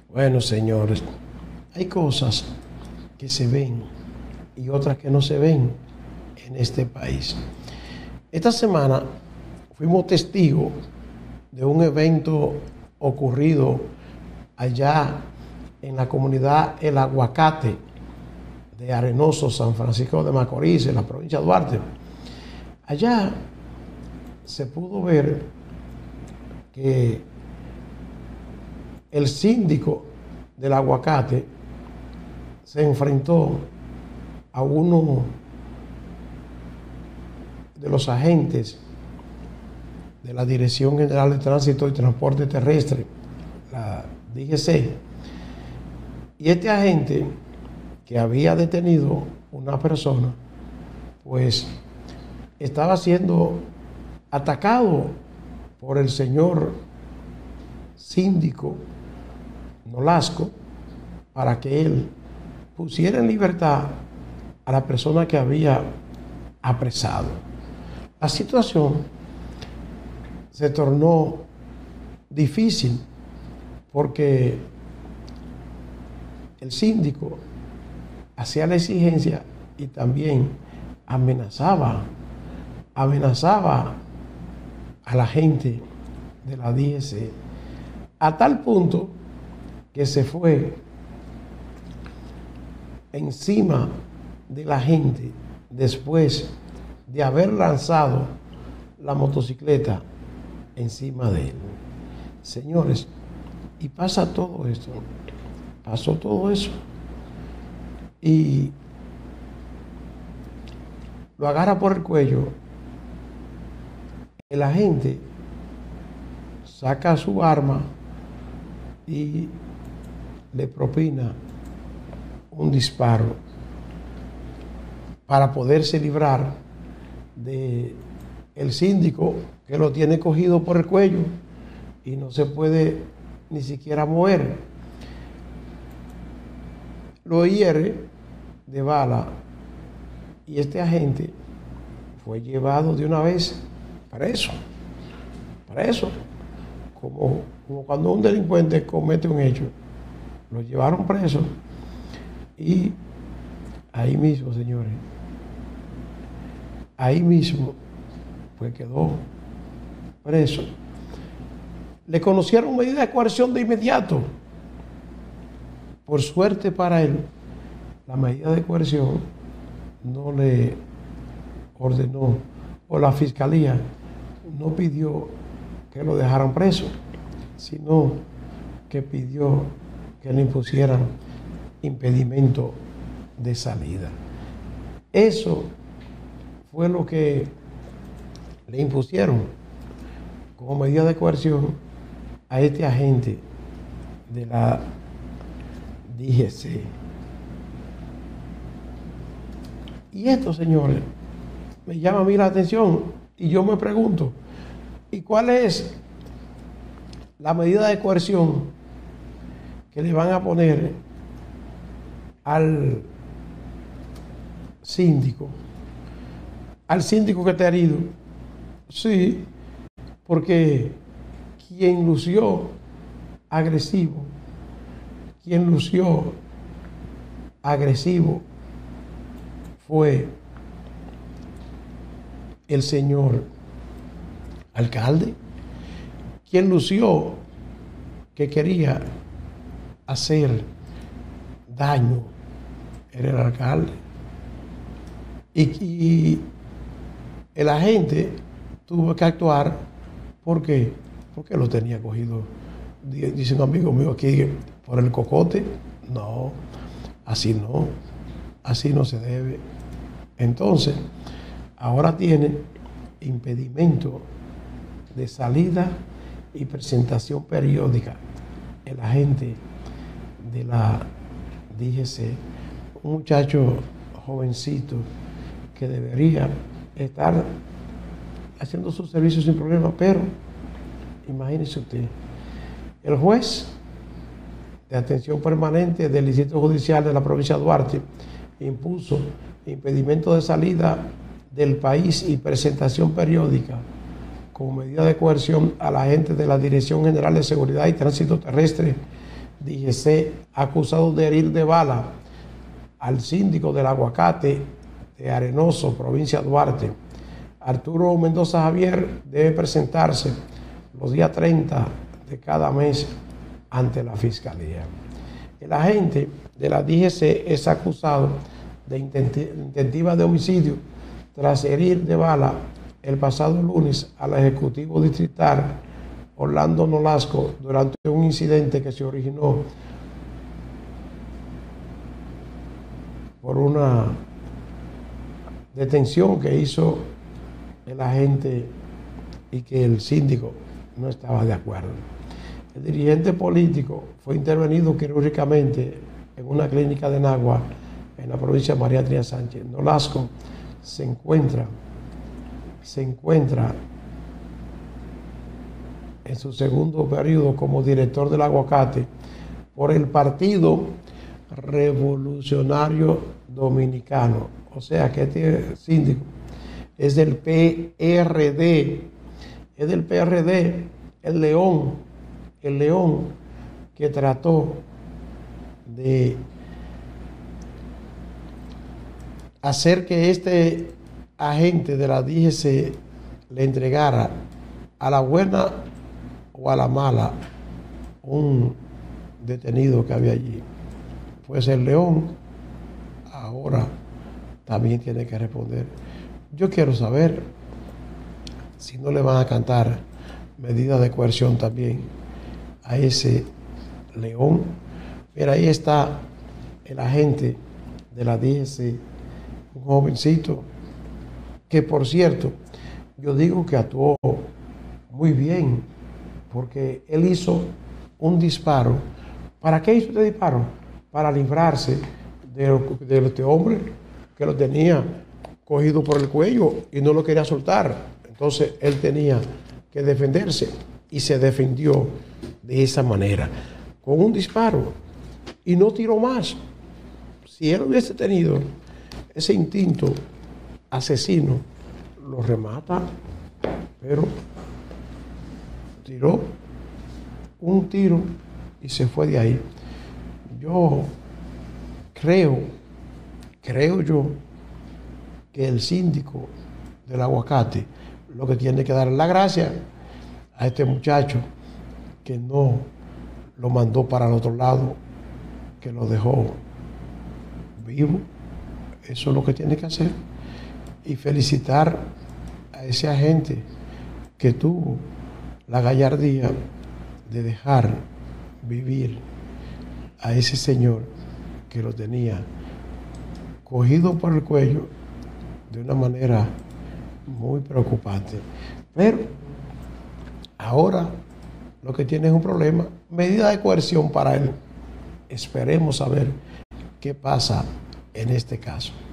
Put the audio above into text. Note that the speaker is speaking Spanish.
Bueno, señores, hay cosas que se ven y otras que no se ven en este país. Esta semana fuimos testigos de un evento ocurrido allá en la comunidad El Aguacate de Arenoso, San Francisco de Macorís, en la provincia de Duarte. Allá se pudo ver que el síndico del Aguacate se enfrentó a uno de los agentes de la Dirección General de Tránsito y Transporte Terrestre, la DGC, y este agente que había detenido una persona, pues estaba siendo atacado por el señor síndico Nolasco para que él pusiera en libertad a la persona que había apresado. La situación se tornó difícil porque el síndico hacía la exigencia y también amenazaba a la gente de la DGC, a tal punto que se fue encima de la gente después de haber lanzado la motocicleta encima de él. Señores, y pasó todo eso, y lo agarra por el cuello. El agente saca su arma y le propina un disparo para poderse librar de el síndico, que lo tiene cogido por el cuello y no se puede ni siquiera mover. Lo hiere de bala y este agente fue llevado de una vez preso, como cuando un delincuente comete un hecho. Lo llevaron preso y ahí mismo, señores, ahí mismo pues quedó preso. Le conocieron medida de coerción de inmediato. Por suerte para él, la medida de coerción no le ordenó, o la fiscalía no pidió que lo dejaran preso, sino que pidió que le impusieran impedimento de salida. Eso fue lo que le impusieron como medida de coerción a este agente de la DGC. Y esto, señores, me llama a mí la atención y yo me pregunto, ¿y cuál es la medida de coerción que le van a poner al síndico que está herido? Sí, porque quien lució agresivo fue el señor alcalde. Quien lució que quería hacer daño era el alcalde. Y el agente tuvo que actuar. ¿Por qué? Porque lo tenía cogido, dice un amigo mío aquí, por el cocote. No, así no se debe. Entonces, ahora tiene impedimento de salida y presentación periódica el agente de la DGC, un muchacho jovencito que debería estar haciendo su servicio sin problema, pero imagínese usted, el juez de atención permanente del Distrito Judicial de la provincia de Duarte impuso impedimento de salida del país y presentación periódica como medida de coerción a la agente de la Dirección General de Seguridad y Tránsito Terrestre DGC acusado de herir de bala al síndico del Aguacate de Arenoso, provincia de Duarte. Arturo Mendoza Javier debe presentarse los días 30 de cada mes ante la Fiscalía. El agente de la DGC es acusado de intentativa de homicidio tras herir de bala el pasado lunes al ejecutivo distrital Orlando Nolasco durante un incidente que se originó por una detención que hizo el agente y que el síndico no estaba de acuerdo. El dirigente político fue intervenido quirúrgicamente en una clínica de Nagua en la provincia de María Trinidad Sánchez. Nolasco se encuentra en su segundo periodo como director del Aguacate por el Partido Revolucionario Dominicano. O sea que este síndico es del PRD, el León que trató de hacer que este agente de la DGC le entregara a la buena o a la mala un detenido que había allí. Pues el León ahora también tiene que responder. Yo quiero saber si no le van a cantar medidas de coerción también a ese León. Mira, ahí está el agente de la DGC, un jovencito que, por cierto, yo digo que actuó muy bien, porque él hizo un disparo. ¿Para qué hizo este disparo? Para librarse de este hombre que lo tenía cogido por el cuello y no lo quería soltar. Entonces él tenía que defenderse y se defendió de esa manera, con un disparo, y no tiró más. Si él hubiese tenido ese instinto asesino, lo remata, pero tiró un tiro y se fue de ahí. Yo creo yo que el síndico del Aguacate lo que tiene que darle la gracia a este muchacho que no lo mandó para el otro lado, que lo dejó vivo. Eso es lo que tiene que hacer. Y felicitar a ese agente que tuvo la gallardía de dejar vivir a ese señor que lo tenía cogido por el cuello de una manera muy preocupante. Pero ahora lo que tiene es un problema, medida de coerción para él. Esperemos a ver qué pasa en este caso.